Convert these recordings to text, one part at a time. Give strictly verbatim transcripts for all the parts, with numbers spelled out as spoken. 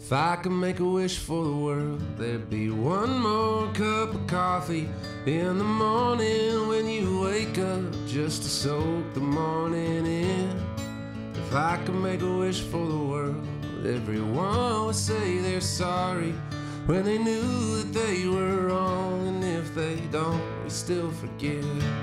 If I could make a wish for the world, there'd be one more cup of coffee in the morning when you wake up, just to soak the morning in. If I could make a wish for the world, everyone would say they're sorry when they knew that they were wrong, and if they don't, we still forgive.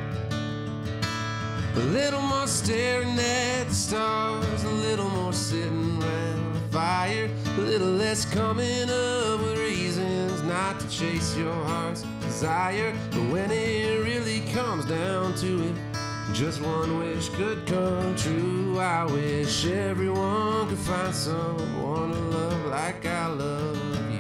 A little more staring at the stars, a little more sitting around the fire, a little less coming up with reasons not to chase your heart's desire. But when it really comes down to it, just one wish could come true. I wish everyone could find someone to love like I love you.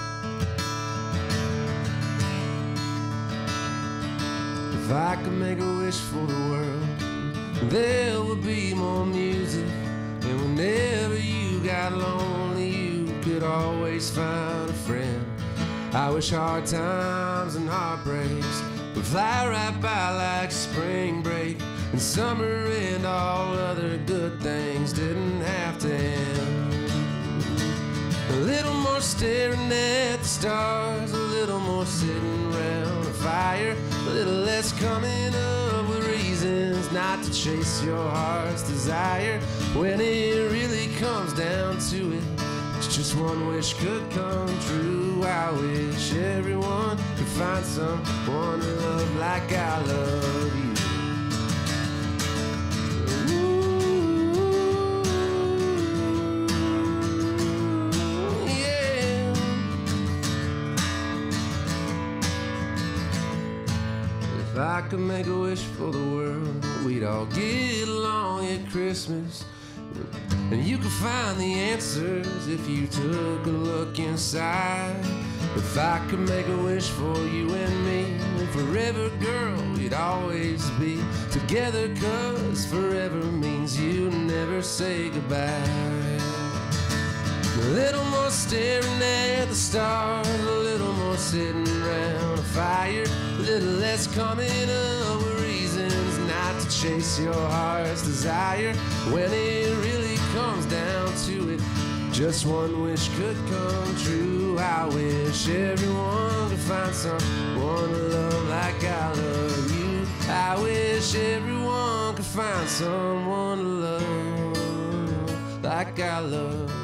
If I could make a wish for the world, there would be more music, and whenever you got lonely, you could always find a friend. I wish hard times and heartbreaks would fly right by like spring break, and summer and all other good things didn't have to end. A little more staring at the stars, a little more sitting around a fire, a little less coming up with reasons not to chase your heart's desire. When it really comes down to it, it's just one wish could come true. I wish everyone could find someone to love like I love you. If I could make a wish for the world, we'd all get along at Christmas, and you could find the answers if you took a look inside. If I could make a wish for you and me, forever, girl, we'd always be together, 'cause forever means you never say goodbye. A little more staring at the stars, a little more sitting around a fire, a little less coming up with reasons not to chase your heart's desire. When it really comes down to it, just one wish could come true. I wish everyone could find someone to love like I love you. I wish everyone could find someone to love like I love you.